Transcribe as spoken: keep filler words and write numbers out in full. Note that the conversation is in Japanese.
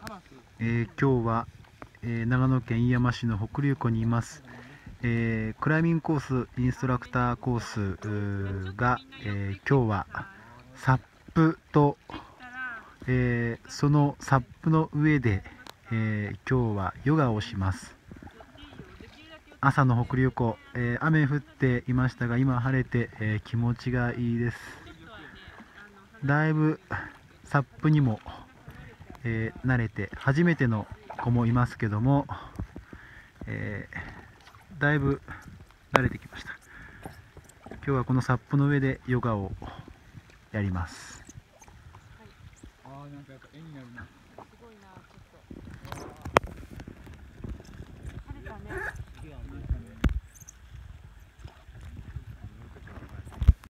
えー、今日は、えー、長野県飯山市の北竜湖にいます。えー、クライミングコースインストラクターコースうーが、えー、今日はサップと、えー、そのサップの上で、えー、今日はヨガをします。朝の北竜湖、えー、雨降っていましたが今晴れて、えー、気持ちがいいです。だいぶサップにも、えー、慣れて初めての子もいますけども、えー、だいぶ慣れてきました。今日はこのサップの上でヨガをやります。あー、なんかやっぱ絵になるな。